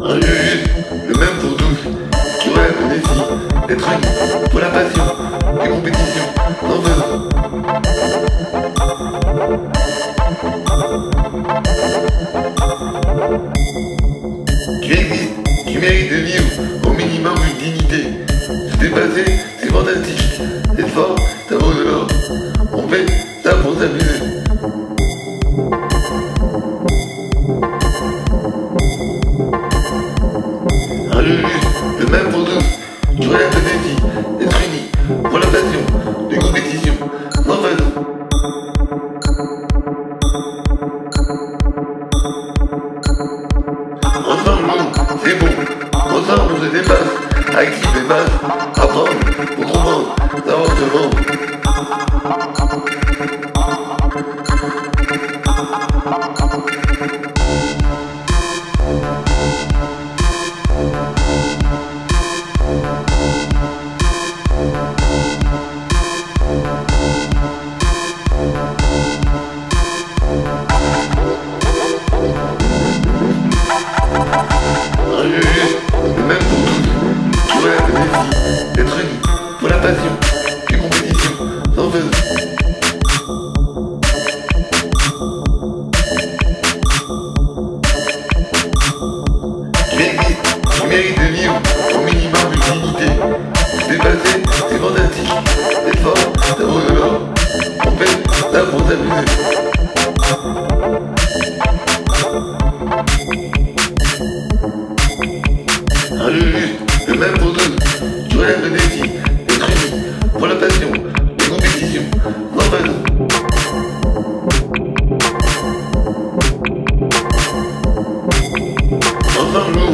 Un jeu juste, le même pour tous, qui relève le défi d'être unis pour la passion des compétitions sans faisant. Qui existe, qui mérite de vivre au minimum une dignité, se dépasser, c'est fantastique, c'est fort, ça vaut de l'or, on fait ça pour s'amuser. Un jeu juste, le même pour tous, qui relève le défi d'être unis pour la passion des compétitions sans façon. Ensemble, c'est bon. Ensemble, on se dépasse. Active les bases. Apprendre pour comprendre. Savoir se vendre. Un jeu juste, le même pour tous, qui relève le défi d'être unis pour la passion des compétitions sans faisant. Qui existe, qui mérite de vivre au minimum une dignité, se dépasser, c'est fantastique, c'est fort, ça vaut de l'or, on fait ça pour s'amuser. Un jeu juste, le même pour tous, qui relève le défi d'être unis pour la passion des compétitions sans façon. Ensemble, nous